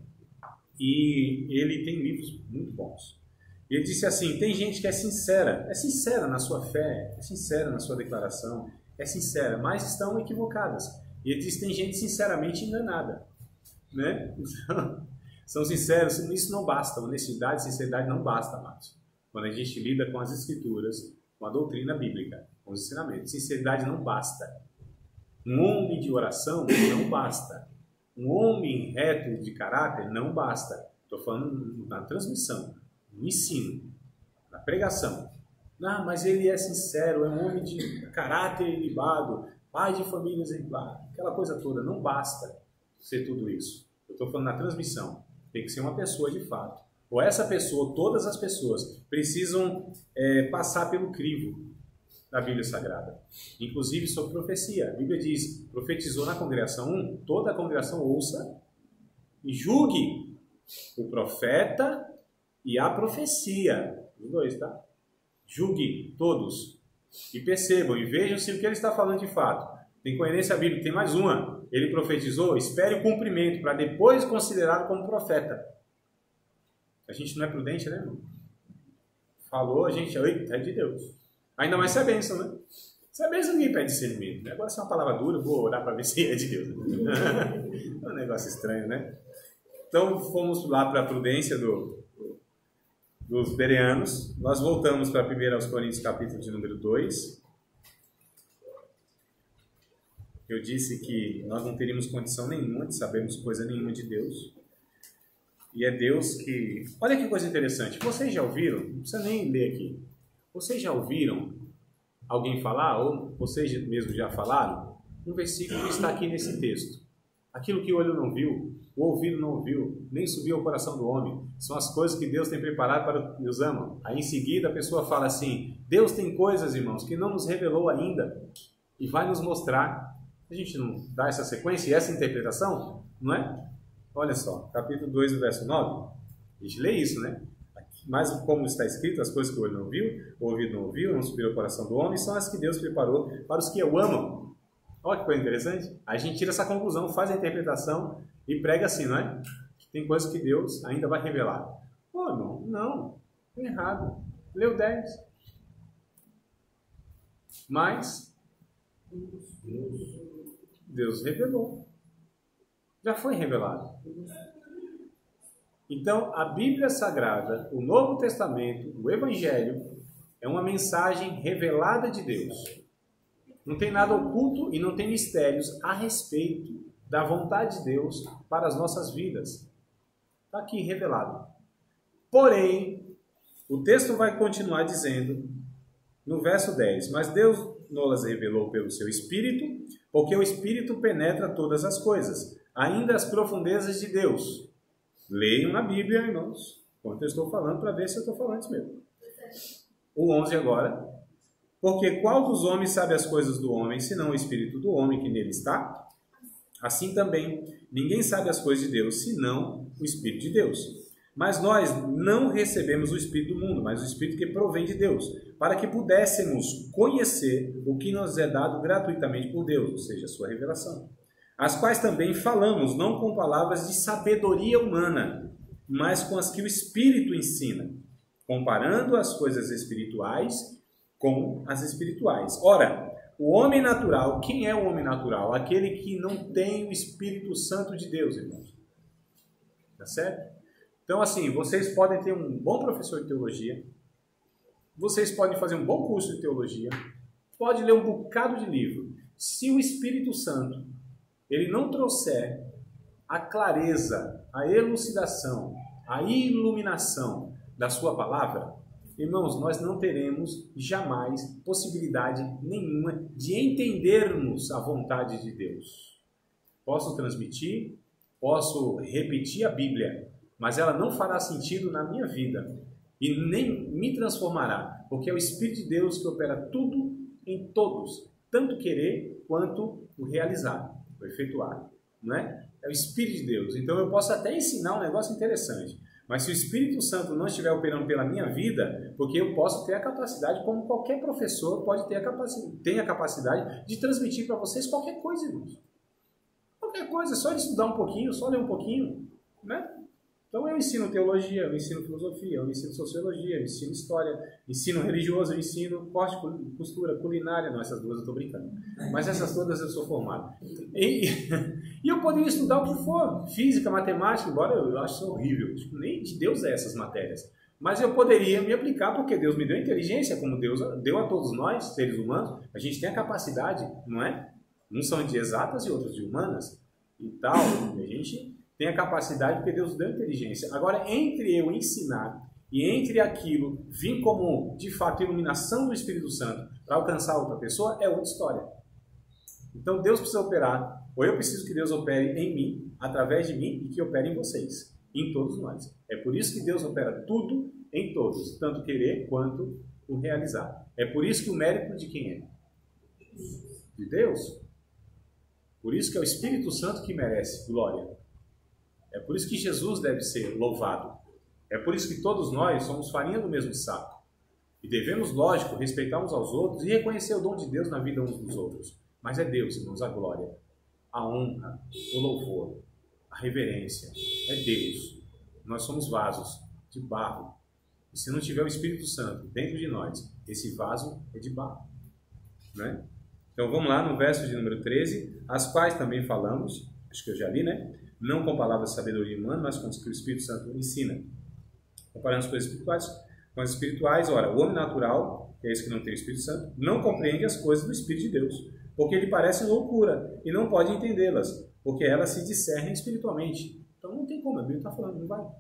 E ele tem livros muito bons. Ele disse assim, tem gente que é sincera na sua fé, é sincera na sua declaração, é sincera, mas estão equivocadas. E ele diz, tem gente sinceramente enganada, né? Então, são sinceros, isso não basta, honestidade, sinceridade não basta, amados. Quando a gente lida com as Escrituras, com a doutrina bíblica, com os ensinamentos, sinceridade não basta. Um homem de oração não basta. Um homem reto de caráter não basta. Estou falando na transmissão, no ensino, na pregação. Ah, mas ele é sincero, é um homem de caráter ilibado, pai de família exemplar, aquela coisa toda. Não basta ser tudo isso. Eu estou falando na transmissão. Tem que ser uma pessoa de fato. Ou essa pessoa, todas as pessoas, precisam passar pelo crivo da Bíblia Sagrada. Inclusive sobre profecia. A Bíblia diz, profetizou na congregação 1, toda a congregação ouça e julgue o profeta e a profecia. Os dois, tá? Julgue todos. E percebam, e vejam se o que ele está falando de fato tem coerência bíblica. Tem mais uma. Ele profetizou, espere o cumprimento, para depois considerado como profeta. A gente não é prudente, né, irmão? Falou, a gente, é de Deus. Ainda mais se é bênção, né? Se é bênção, ninguém pede discernimento. Né? Agora, se é uma palavra dura, eu vou orar para ver se é de Deus. É um negócio estranho, né? Então, fomos lá para a prudência dos bereanos. Nós voltamos para 1 Coríntios, capítulo de número 2. Eu disse que nós não teríamos condição nenhuma de sabermos coisa nenhuma de Deus. E é Deus que... Olha que coisa interessante. Vocês já ouviram? Não precisa nem ler aqui. Vocês já ouviram alguém falar, ou vocês mesmos já falaram, um versículo que está aqui nesse texto. Aquilo que o olho não viu, o ouvido não ouviu, nem subiu ao coração do homem. São as coisas que Deus tem preparado para os que os amam. Aí em seguida a pessoa fala assim, Deus tem coisas, irmãos, que não nos revelou ainda e vai nos mostrar. A gente não dá essa sequência e essa interpretação, não é? Olha só, capítulo 2, verso 9. A gente lê isso, né? Mas como está escrito, as coisas que o olho não viu, o ouvido não ouviu, não subiu ao coração do homem, são as que Deus preparou para os que o amam. Olha que coisa interessante. Aí a gente tira essa conclusão, faz a interpretação e prega assim, não é? Que tem coisas que Deus ainda vai revelar. Pô, irmão, não. Errado. Leu 10. Mas Deus revelou. Já foi revelado. Então, a Bíblia Sagrada, o Novo Testamento, o Evangelho, é uma mensagem revelada de Deus. Não tem nada oculto e não tem mistérios a respeito da vontade de Deus para as nossas vidas. Está aqui revelado. Porém, o texto vai continuar dizendo, no verso 10, mas Deus nos revelou pelo seu Espírito, porque o Espírito penetra todas as coisas, ainda as profundezas de Deus. Leiam na Bíblia, irmãos, enquanto eu estou falando, para ver se eu estou falando isso mesmo. O 11 agora. Porque qual dos homens sabe as coisas do homem, senão o Espírito do homem que nele está? Assim também, ninguém sabe as coisas de Deus, senão o Espírito de Deus. Mas nós não recebemos o Espírito do mundo, mas o Espírito que provém de Deus, para que pudéssemos conhecer o que nos é dado gratuitamente por Deus, ou seja, a sua revelação. As quais também falamos, não com palavras de sabedoria humana, mas com as que o Espírito ensina, comparando as coisas espirituais com as espirituais. Ora, o homem natural, quem é o homem natural? Aquele que não tem o Espírito Santo de Deus, irmãos. Tá certo? Então, assim, vocês podem ter um bom professor de teologia, vocês podem fazer um bom curso de teologia, pode ler um bocado de livro. Se o Espírito Santo, ele não trouxer a clareza, a elucidação, a iluminação da sua palavra, irmãos, nós não teremos jamais possibilidade nenhuma de entendermos a vontade de Deus. Posso transmitir, posso repetir a Bíblia, mas ela não fará sentido na minha vida e nem me transformará, porque é o Espírito de Deus que opera tudo em todos, tanto querer quanto o realizar, o efetuar, não é? É o Espírito de Deus. Então eu posso até ensinar um negócio interessante, mas se o Espírito Santo não estiver operando pela minha vida, porque eu posso ter a capacidade, como qualquer professor pode ter a capacidade de transmitir para vocês qualquer coisa, irmãos. Qualquer coisa, só estudar um pouquinho, só ler um pouquinho, né? Então eu ensino teologia, eu ensino filosofia, eu ensino sociologia, eu ensino história, ensino religioso, eu ensino corte, costura, culinária. Não, essas duas eu estou brincando. Mas essas todas eu sou formado. E eu poderia estudar o que for, física, matemática, embora eu ache isso horrível. Nem de Deus é essas matérias. Mas eu poderia me aplicar porque Deus me deu inteligência, como Deus deu a todos nós, seres humanos. A gente tem a capacidade, não é? Uns são de exatas e outros de humanas e tal. E a gente tem a capacidade porque Deus deu inteligência. Agora, entre eu ensinar e entre aquilo vir como, de fato, iluminação do Espírito Santo para alcançar outra pessoa, é outra história. Então, Deus precisa operar, ou eu preciso que Deus opere em mim, através de mim, e que opere em vocês, em todos nós. É por isso que Deus opera tudo em todos, tanto querer quanto o realizar. É por isso que o mérito de quem é? De Deus. Por isso que é o Espírito Santo que merece glória. É por isso que Jesus deve ser louvado. É por isso que todos nós somos farinha do mesmo saco. E devemos, lógico, respeitar uns aos outros e reconhecer o dom de Deus na vida uns dos outros. Mas é Deus, irmãos, a glória, a honra, o louvor, a reverência. É Deus. Nós somos vasos de barro. E se não tiver o Espírito Santo dentro de nós, esse vaso é de barro. Né? Então vamos lá no verso de número 13, as quais também falamos, acho que eu já li, né? Não com palavras de sabedoria humana, mas com o que o Espírito Santo ensina. Comparando as coisas espirituais com as espirituais, ora, o homem natural, que é esse que não tem o Espírito Santo, não compreende as coisas do Espírito de Deus, porque lhe parecem loucura e não pode entendê-las, porque elas se discernem espiritualmente. Então não tem como, a Bíblia está falando, não vai.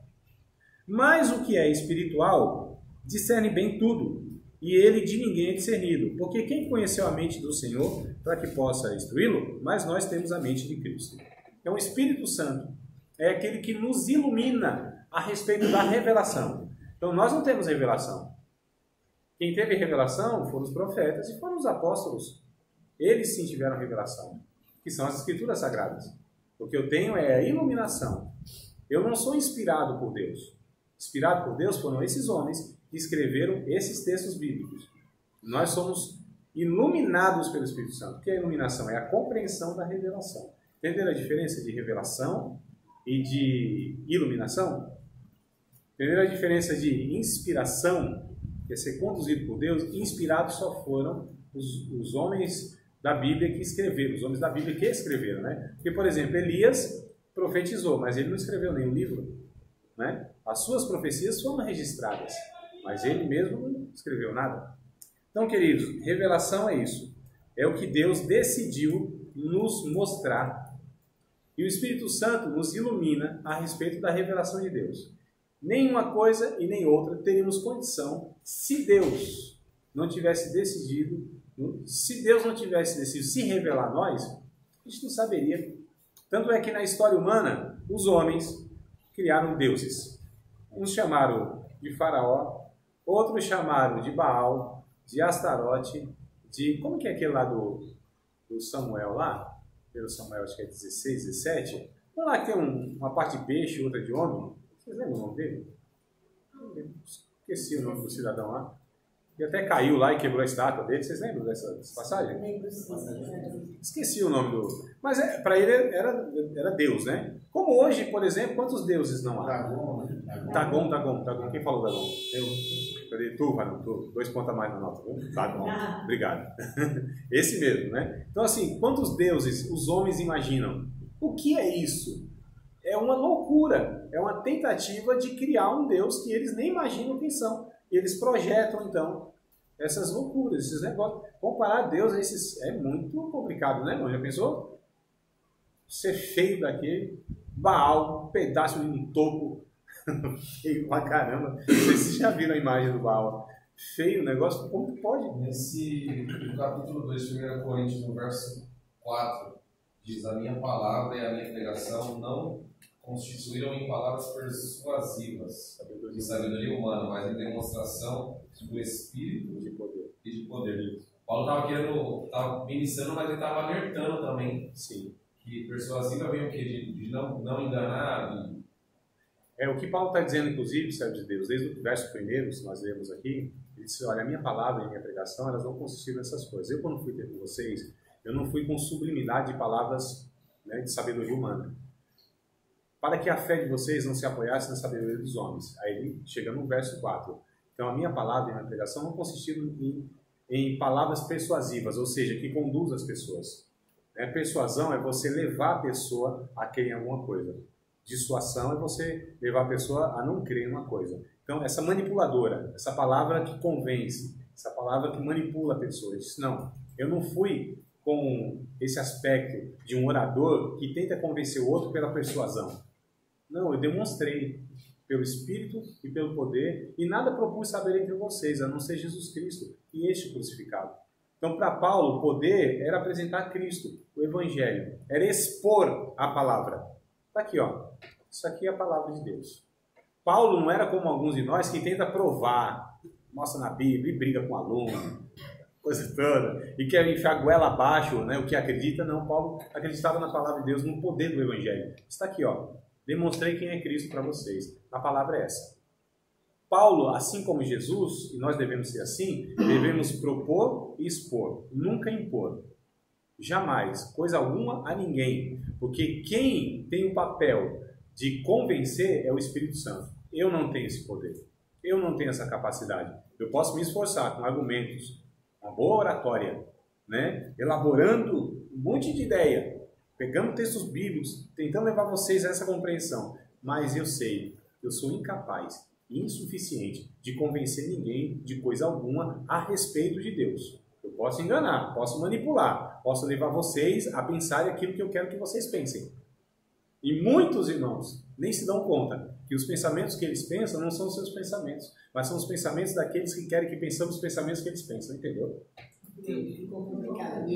Mas o que é espiritual discerne bem tudo, e ele de ninguém é discernido, porque quem conheceu a mente do Senhor para que possa instruí-lo, mas nós temos a mente de Cristo. Então o Espírito Santo é aquele que nos ilumina a respeito da revelação. Então nós não temos revelação. Quem teve revelação foram os profetas e foram os apóstolos. Eles sim tiveram revelação, que são as Escrituras Sagradas. O que eu tenho é a iluminação. Eu não sou inspirado por Deus. Inspirado por Deus foram esses homens que escreveram esses textos bíblicos. Nós somos iluminados pelo Espírito Santo. O que é a iluminação? É a compreensão da revelação. Entenderam a diferença de revelação e de iluminação? Entenderam a diferença de inspiração, que é ser conduzido por Deus? Inspirados só foram os homens da Bíblia que escreveram, os homens da Bíblia que escreveram, né? Porque, por exemplo, Elias profetizou, mas ele não escreveu nenhum livro, né? As suas profecias foram registradas, mas ele mesmo não escreveu nada. Então, queridos, revelação é isso. É o que Deus decidiu nos mostrar. E o Espírito Santo nos ilumina a respeito da revelação de Deus. Nenhuma coisa e nem outra teríamos condição se Deus não tivesse decidido, se Deus não tivesse decidido se revelar a nós, a gente não saberia. Tanto é que na história humana, os homens criaram deuses. Uns chamaram de Faraó, outros chamaram de Baal, de Astarote, de... Como que é aquele lá do Samuel lá? Pelo Samuel, acho que é 16, 17. Vamos lá que tem uma parte de peixe, outra de homem. Vocês lembram o nome dele? Esqueci o nome do cidadão lá. E até caiu lá e quebrou a estátua dele. Vocês lembram dessa passagem? Esqueci o nome do... Mas para ele era Deus, né? Como hoje, por exemplo, quantos deuses não há? Dagon. Quem falou Dagon? Eu. Tu, Varão, tu. 2 pontos a mais na nota. Dagon. Obrigado. Esse mesmo, né? Então, assim, quantos deuses os homens imaginam? O que é isso? É uma loucura. É uma tentativa de criar um Deus que eles nem imaginam quem são. E eles projetam, então, essas loucuras, esses negócios. Comparar Deus a esses é muito complicado, né, irmão? Já pensou? Ser feio daquele, Baal, um pedaço de um topo, feio pra caramba. Não sei se vocês já viram a imagem do Baal. Feio o negócio, como que pode? No capítulo 2, 1 Coríntios, no verso 4, diz: a minha palavra e a minha pregação não constituíram em palavras persuasivas de sabedoria humana, mas em demonstração do Espírito e de poder. Paulo estava ministrando, mas ele estava alertando também. Sim. Que persuasiva vem o quê? De não enganar. O que Paulo está dizendo, inclusive, servo de Deus, desde o verso primeiro, se nós lemos aqui, ele disse: olha, a minha palavra e a minha pregação, elas não consistiram nessas coisas. Eu, quando fui ter com vocês, eu não fui com sublimidade de palavras, né, de sabedoria humana, para que a fé de vocês não se apoiasse na sabedoria dos homens. Aí ele chega no verso 4. Então, a minha palavra e a minha pregação não consistiram em palavras persuasivas, ou seja, que conduzam as pessoas. Persuasão é você levar a pessoa a crer em alguma coisa. Dissuasão é você levar a pessoa a não crer em uma coisa. Então, essa manipuladora, essa palavra que convence, essa palavra que manipula a pessoa. Ele disse: não, eu não fui com esse aspecto de um orador que tenta convencer o outro pela persuasão. Não, eu demonstrei pelo Espírito e pelo poder, e nada propus saber entre vocês, a não ser Jesus Cristo e este crucificado. Então, para Paulo, o poder era apresentar Cristo, o Evangelho, era expor a palavra. Está aqui, ó. Isso aqui é a palavra de Deus. Paulo não era como alguns de nós que tenta provar, mostra na Bíblia e briga com o aluno, coisa toda, e quer enfiar a goela abaixo, né, o que acredita. Não, Paulo acreditava na palavra de Deus, no poder do Evangelho. Está aqui, ó. Demonstrei quem é Cristo para vocês. A palavra é essa. Paulo, assim como Jesus, e nós devemos ser assim, devemos propor e expor, nunca impor. Jamais, coisa alguma a ninguém. Porque quem tem o papel de convencer é o Espírito Santo. Eu não tenho esse poder. Eu não tenho essa capacidade. Eu posso me esforçar com argumentos, uma boa oratória, né? Elaborando um monte de ideia, pegando textos bíblicos, tentando levar vocês a essa compreensão. Mas eu sei, eu sou incapaz, insuficiente de convencer ninguém de coisa alguma a respeito de Deus. Eu posso enganar, posso manipular, posso levar vocês a pensar aquilo que eu quero que vocês pensem. E muitos irmãos nem se dão conta que os pensamentos que eles pensam não são os seus pensamentos, mas são os pensamentos daqueles que querem que pensamos os pensamentos que eles pensam, entendeu? Ficou complicado.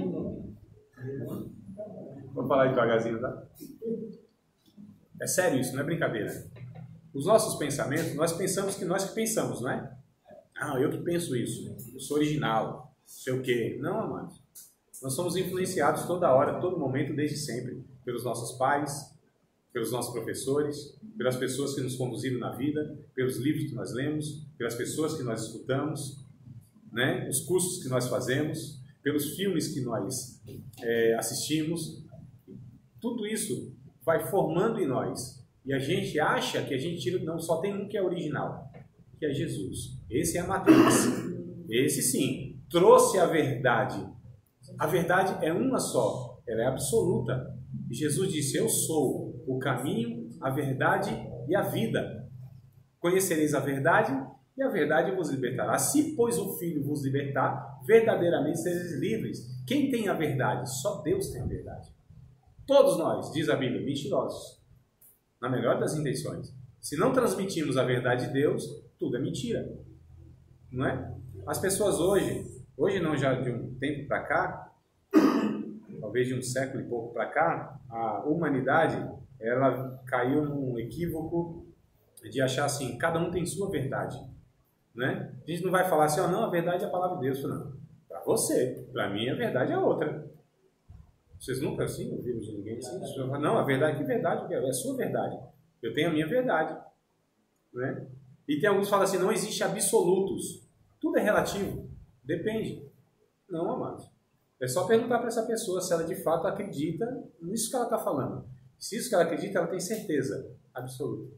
Vamos falar devagarzinho, tá? É sério isso, não é brincadeira. Os nossos pensamentos, nós pensamos que nós que pensamos, não é? Ah, eu que penso isso, eu sou original, sei o quê. Não, amados. Nós somos influenciados toda hora, todo momento, desde sempre, pelos nossos pais, pelos nossos professores, pelas pessoas que nos conduziram na vida, pelos livros que nós lemos, pelas pessoas que nós escutamos, né? Os cursos que nós fazemos, pelos filmes que nós assistimos. Tudo isso vai formando em nós. E a gente acha que a gente tira... Não, só tem um que é original, que é Jesus. Esse é a matriz. Esse sim, trouxe a verdade. A verdade é uma só, ela é absoluta. E Jesus disse: eu sou o caminho, a verdade e a vida. Conhecereis a verdade e a verdade vos libertará. Se, pois, o Filho vos libertar, verdadeiramente sereis livres. Quem tem a verdade? Só Deus tem a verdade. Todos nós, diz a Bíblia, mentirosos, na melhor das intenções. Se não transmitimos a verdade de Deus, tudo é mentira. Não é? As pessoas hoje não, já de um tempo para cá, talvez de um século e pouco para cá, a humanidade, ela caiu num equívoco de achar assim, cada um tem sua verdade, né? A gente não vai falar assim, oh, não, a verdade é a palavra de Deus. Não, para você, para mim a verdade é outra. Vocês nunca assim ouviram de ninguém assim? Não, a verdade, que verdade? É a sua verdade. Eu tenho a minha verdade. Né? E tem alguns que falam assim, não existe absolutos. Tudo é relativo. Depende. Não, amados. É só perguntar para essa pessoa se ela de fato acredita nisso que ela está falando. Se isso que ela acredita, ela tem certeza absoluta.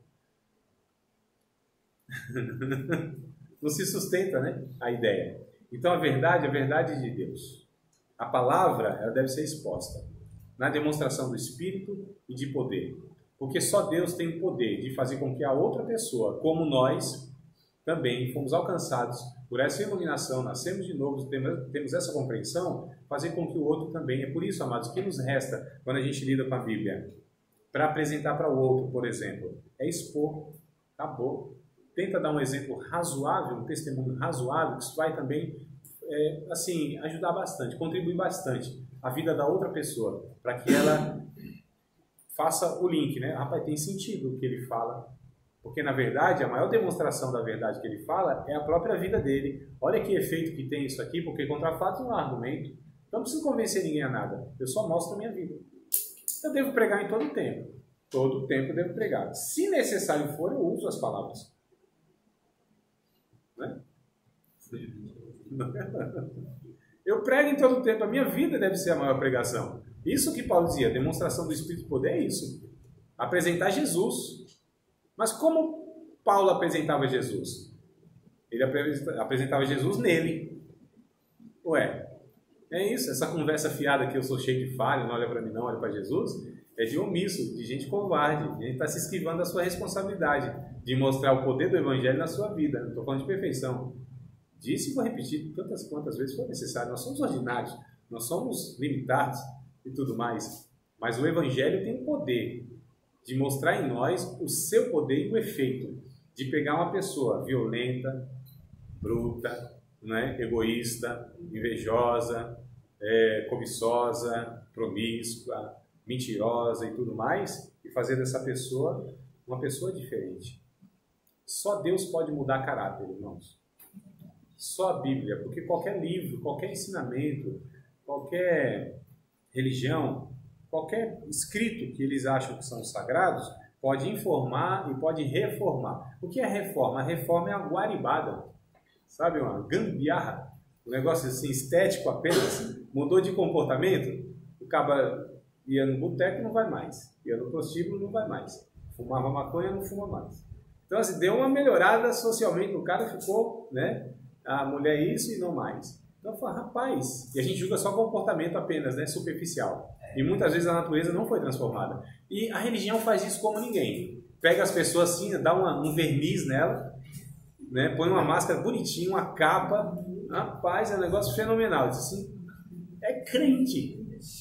Não se sustenta, né, a ideia. Então a verdade é a verdade de Deus. A palavra, ela deve ser exposta na demonstração do Espírito e de poder. Porque só Deus tem o poder de fazer com que a outra pessoa, como nós, também fomos alcançados por essa iluminação, nascemos de novo, temos essa compreensão, fazer com que o outro também. É por isso, amados, o que nos resta quando a gente lida com a Bíblia? Para apresentar para o outro, por exemplo, é expor. Acabou. Tenta dar um exemplo razoável, um testemunho razoável, que isso vai também assim, ajudar bastante, contribuir bastante a vida da outra pessoa, para que ela faça o link, né? Rapaz, tem sentido o que ele fala. Porque, na verdade, a maior demonstração da verdade que ele fala é a própria vida dele. Olha que efeito que tem isso aqui, porque contra fatos não há argumento. Então, não preciso convencer ninguém a nada. Eu só mostro a minha vida. Eu devo pregar em todo o tempo. Todo o tempo eu devo pregar. Se necessário for, eu uso as palavras. Né? Eu prego em todo o tempo. A minha vida deve ser a maior pregação. Isso que Paulo dizia, a demonstração do Espírito de poder é isso. Apresentar Jesus. Mas como Paulo apresentava Jesus? Ele apresentava Jesus nele. Ué, é isso, essa conversa fiada que eu sou cheio de falha, não olha para mim não, olha para Jesus, é de omisso, de gente covarde. A gente está se esquivando da sua responsabilidade de mostrar o poder do Evangelho na sua vida. Não estou falando de perfeição. Disse e vou repetir tantas quantas vezes for necessário. Nós somos ordinários, nós somos limitados e tudo mais. Mas o Evangelho tem o poder de mostrar em nós o seu poder e o efeito de pegar uma pessoa violenta, bruta, né, egoísta, invejosa, cobiçosa, promíscua, mentirosa e tudo mais, e fazer dessa pessoa uma pessoa diferente. Só Deus pode mudar caráter, irmãos. Só a Bíblia, porque qualquer livro, qualquer ensinamento, qualquer religião, qualquer escrito que eles acham que são sagrados, pode informar e pode reformar. O que é reforma? A reforma é a guaribada. Sabe, uma gambiarra. Um negócio assim, estético apenas. Mudou de comportamento. O cara ia no boteco, não vai mais. Ia no prostíbulo, não vai mais. Fumava maconha, não fuma mais. Então, assim, deu uma melhorada socialmente. O cara ficou, né? A mulher isso e não mais. Então, fala, rapaz, e a gente julga só comportamento apenas, né? Superficial. E muitas vezes a natureza não foi transformada. E a religião faz isso como ninguém. Pega as pessoas assim, dá um verniz nela, né? Põe uma máscara bonitinha, uma capa. Rapaz, é um negócio fenomenal. Diz assim, é crente.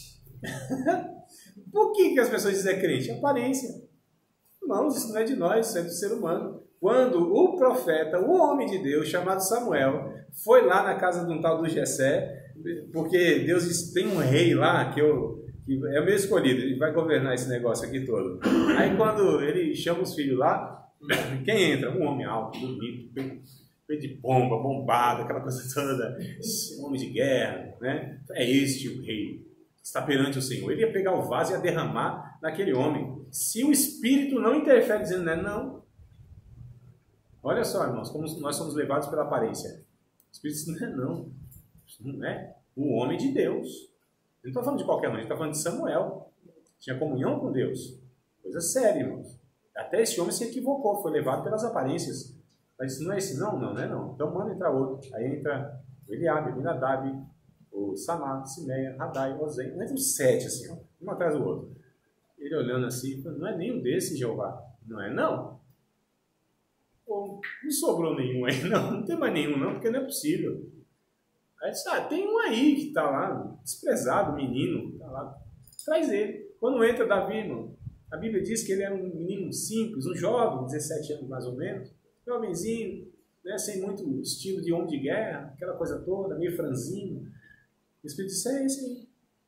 Por que as pessoas dizem é crente? Aparência. Não, isso não é de nós, isso é do ser humano. Quando o profeta, o homem de Deus, chamado Samuel, foi lá na casa de um tal do Jessé, porque Deus disse, tem um rei lá que é o meu escolhido, ele vai governar esse negócio aqui todo. Aí quando ele chama os filhos lá, quem entra? Um homem alto, bonito, feito de bomba, bombado, aquela coisa toda, homem de guerra, né? É este o rei, está perante o Senhor. Ele ia pegar o vaso e ia derramar naquele homem. Se o Espírito não interfere dizendo, não. Olha só, irmãos, como nós somos levados pela aparência. O Espírito diz, não é o homem de Deus. Não estou falando de qualquer um, a gente está falando de Samuel. Tinha comunhão com Deus. Coisa séria, irmãos. Até esse homem se equivocou, foi levado pelas aparências. Mas não é esse? Não é não. Então manda entrar outro. Aí entra o Eliabe, o Abinadab, o Samá, Simeia, Radai, Ozem. Entra uns 7 assim, ó, um atrás do outro. Ele olhando assim, não é nenhum desses, Jeová. Não é não. Pô, não sobrou nenhum aí, não tem mais nenhum não, porque não é possível. Aí disse, tem um aí que está lá, desprezado, menino, está lá, traz ele. Quando entra Davi, irmão, a Bíblia diz que ele era um menino simples, um jovem, 17 anos mais ou menos, jovenzinho, né, sem muito estilo de homem de guerra, aquela coisa toda, meio franzino. O Espírito disse, é esse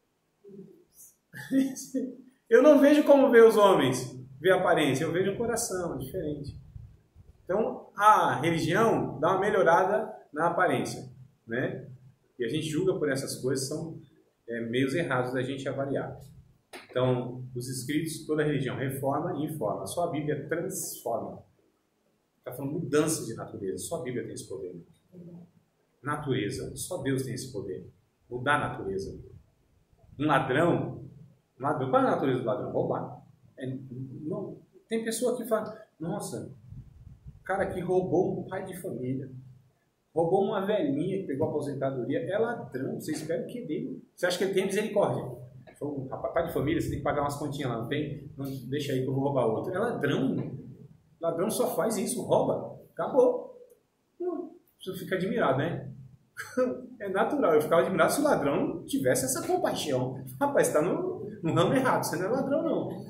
aí. Eu não vejo como vê os homens, vê a aparência, eu vejo o coração, é diferente. Então, a religião dá uma melhorada na aparência, né? E a gente julga por essas coisas, são meios errados da gente avaliar. Então, os escritos, toda religião reforma e informa. Só a Bíblia transforma. Está falando mudança de natureza. Só a Bíblia tem esse poder. Natureza. Só Deus tem esse poder. Mudar a natureza. Um ladrão. Qual é a natureza do ladrão? Roubar. Não, tem pessoa que fala, nossa, o cara que roubou um pai de família, roubou uma velhinha que pegou a aposentadoria, é ladrão. Você espera o que dele? Você acha que ele tem misericórdia? Um pai de família, você tem que pagar umas continhas lá, não tem? Não, deixa aí que eu vou roubar outro. É ladrão. Ladrão só faz isso, rouba. Acabou. Você fica admirado, né? É natural. Eu ficava admirado se o ladrão tivesse essa compaixão. Rapaz, está no ramo errado. Você não é ladrão, não.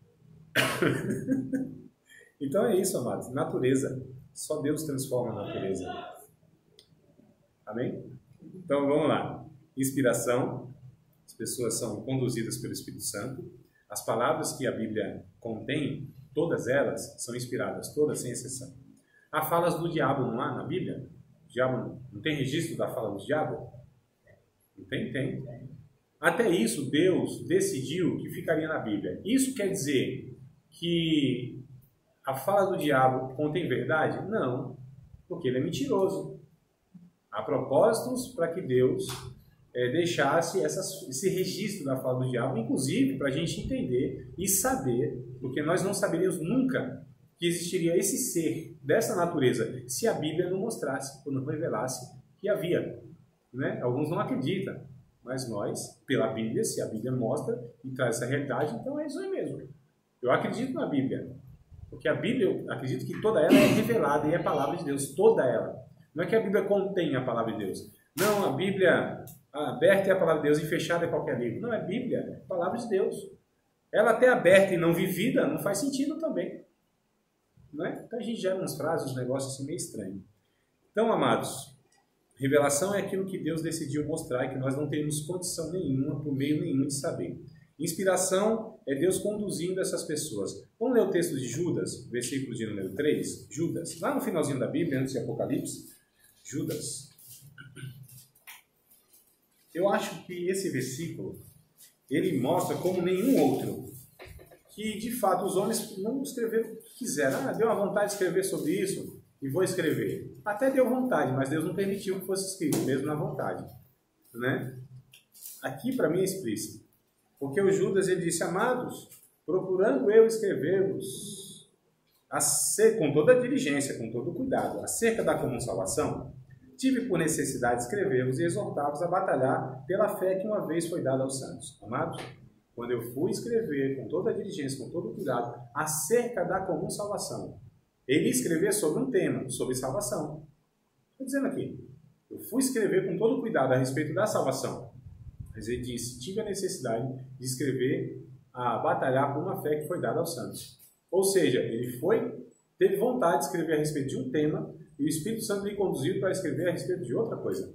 Então é isso, amados. Natureza. Só Deus transforma a natureza. Amém? Então vamos lá. Inspiração. As pessoas são conduzidas pelo Espírito Santo. As palavras que a Bíblia contém, todas elas são inspiradas, todas sem exceção. Há falas do diabo, não há na Bíblia? O diabo não tem registro da fala do diabo? Não tem? Tem. Até isso, Deus decidiu que ficaria na Bíblia. Isso quer dizer que a fala do diabo contém verdade? Não, porque ele é mentiroso. Há propósitos para que Deus deixasse esse registro da fala do diabo, inclusive para a gente entender e saber, porque nós não saberíamos nunca que existiria esse ser dessa natureza se a Bíblia não mostrasse ou não revelasse que havia. Né? Alguns não acreditam, mas nós, pela Bíblia, se a Bíblia mostra e traz essa realidade, então é isso aí mesmo. Eu acredito na Bíblia, porque a Bíblia, eu acredito que toda ela é revelada e é a palavra de Deus, toda ela. Não é que a Bíblia contém a palavra de Deus. Não, a Bíblia aberta é a palavra de Deus e fechada é qualquer livro. Não, é Bíblia, é a palavra de Deus. Ela até aberta e não vivida não faz sentido também. Não é? Então a gente gera umas frases, uns negócios assim meio estranhos. Então, amados, revelação é aquilo que Deus decidiu mostrar e que nós não temos condição nenhuma, por meio nenhum de saber. Inspiração é Deus conduzindo essas pessoas. Vamos ler o texto de Judas, versículo de número 3. Judas, lá no finalzinho da Bíblia, antes de Apocalipse. Judas. Eu acho que esse versículo, ele mostra como nenhum outro, que de fato os homens não escreveram o que quiseram. Deu uma vontade de escrever sobre isso e vou escrever. Até deu vontade, mas Deus não permitiu que fosse escrito, mesmo na vontade. Né? Aqui para mim é explícito. Porque o Judas ele disse, amados, procurando eu escrever-vos com toda a diligência, com todo o cuidado, acerca da comum salvação, tive por necessidade de escrever-vos e exortar-vos a batalhar pela fé que uma vez foi dada aos santos. Amados, quando eu fui escrever com toda a diligência, com todo o cuidado, acerca da comum salvação, ele ia escrever sobre um tema, sobre salvação. Estou dizendo aqui, eu fui escrever com todo o cuidado a respeito da salvação. Mas ele disse, tive a necessidade de escrever, a batalhar por uma fé que foi dada aos santos. Ou seja, ele teve vontade de escrever a respeito de um tema e o Espírito Santo lhe conduziu para escrever a respeito de outra coisa.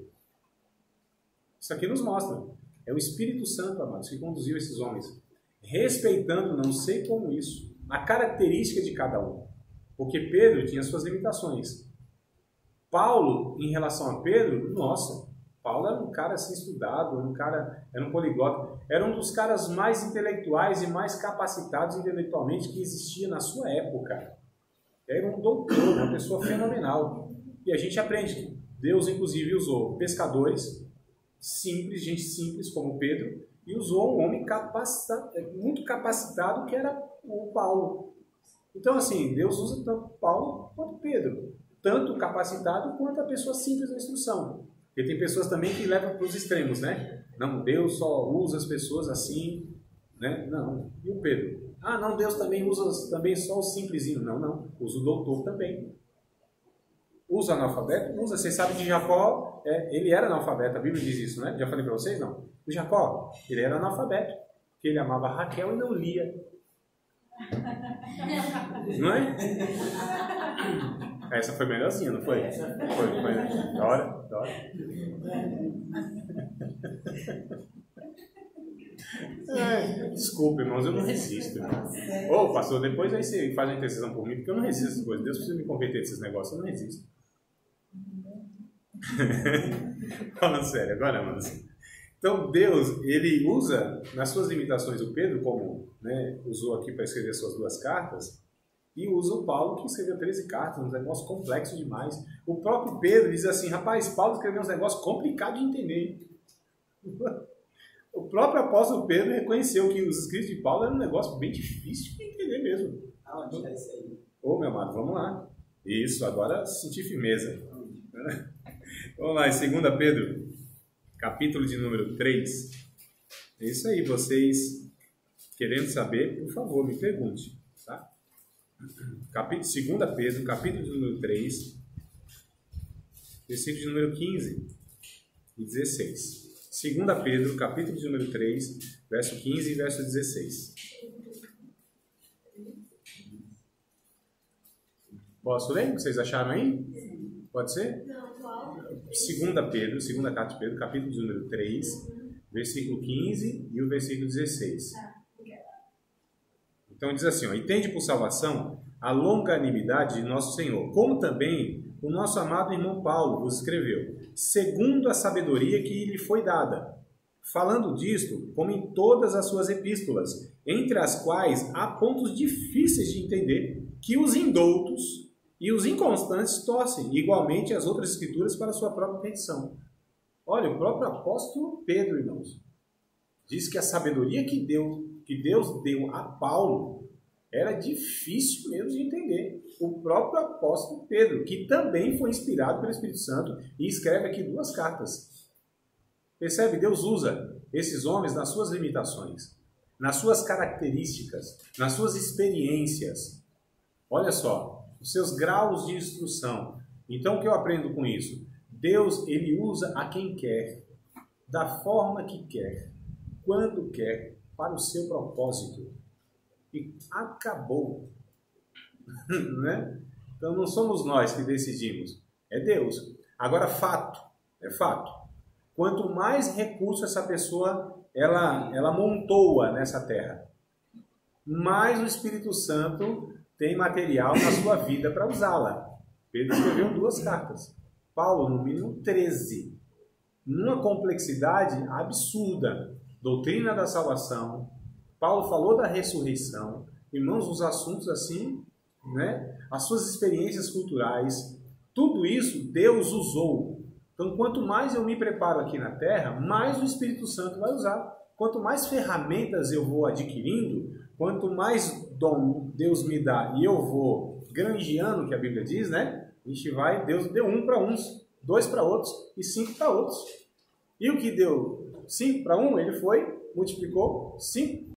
Isso aqui nos mostra. É o Espírito Santo, amados, que conduziu esses homens. Respeitando, não sei como isso, a característica de cada um. Porque Pedro tinha suas limitações. Paulo, em relação a Pedro, nossa, Paulo era um cara assim estudado, era um poliglota, era um dos caras mais intelectuais e mais capacitados intelectualmente que existia na sua época. Era um doutor, uma pessoa fenomenal. E a gente aprende que Deus, inclusive, usou pescadores simples, gente simples como Pedro, e usou um homem muito capacitado que era o Paulo. Então, assim, Deus usa tanto Paulo quanto Pedro, tanto capacitado quanto a pessoa simples na instrução. Porque tem pessoas também que levam para os extremos, né? Não, Deus só usa as pessoas assim, né? Não. E o Pedro? Ah, não, Deus também usa também só o simplesinho. Não. Usa o doutor também. Usa analfabeto? Usa. Vocês sabem que Jacó, ele era analfabeto. A Bíblia diz isso, né? Já falei para vocês? Não. O Jacó, ele era analfabeto. Porque ele amava Raquel e não lia. Não é? Essa foi melhorzinha, não foi? Foi. Da hora. Desculpa, irmãos, eu não resisto. Ô, pastor, depois aí você faz uma intercessão por mim, porque eu não resisto a essas coisas. Deus precisa me converter desses negócios, eu não resisto. Falando sério agora, irmãos. Então Deus, ele usa nas suas limitações o Pedro, como usou aqui para escrever suas 2 cartas, e usa o Paulo, que escreveu 13 cartas, um negócio complexo demais. O próprio Pedro diz assim, rapaz, Paulo escreveu uns negócios complicados de entender. Hein? O próprio apóstolo Pedro reconheceu que os escritos de Paulo eram um negócio bem difícil de entender mesmo. Aonde está isso aí? Ô, meu amado, vamos lá. Isso, agora sentir firmeza. Vamos lá, em 2 Pedro, capítulo de número 3. É isso aí, vocês querendo saber, por favor, me pergunte. Tá? 2 Pedro, capítulo de número 3, versículo de número 15 e 16. 2 Pedro, capítulo de número 3, verso 15 e verso 16. Posso ler? Vocês acharam aí? Pode ser? 2 Pedro, segunda carta de Pedro, capítulo de número 3, versículo 15 e o versículo 16. Então diz assim, e tende por salvação a longanimidade de nosso Senhor, como também o nosso amado irmão Paulo vos escreveu, segundo a sabedoria que lhe foi dada, falando disto, como em todas as suas epístolas, entre as quais há pontos difíceis de entender, que os indoutos e os inconstantes torcem igualmente as outras escrituras para a sua própria perdição. Olha, o próprio apóstolo Pedro, irmãos, diz que a sabedoria que Deus deu a Paulo era difícil mesmo de entender. O próprio apóstolo Pedro, que também foi inspirado pelo Espírito Santo e escreve aqui 2 cartas. Percebe? Deus usa esses homens nas suas limitações, nas suas características, nas suas experiências. Olha só, os seus graus de instrução. Então, o que eu aprendo com isso? Deus, ele usa a quem quer, da forma que quer, quando quer, para o seu propósito. E acabou. Né? Então, não somos nós que decidimos, é Deus. Agora, é fato. Quanto mais recurso essa pessoa ela montoa nessa terra, mais o Espírito Santo tem material na sua vida para usá-la. Pedro escreveu 2 cartas. Paulo, no mínimo 13. Numa complexidade absurda. Doutrina da salvação. Paulo falou da ressurreição. Irmãos, uns assuntos assim, as suas experiências culturais. Tudo isso Deus usou. Então, quanto mais eu me preparo aqui na terra, mais o Espírito Santo vai usar. Quanto mais ferramentas eu vou adquirindo, quanto mais dom Deus me dá e eu vou granjeando, que a Bíblia diz, Deus deu 1 para uns, 2 para outros e 5 para outros. E o que deu 5 para um, ele foi, multiplicou 5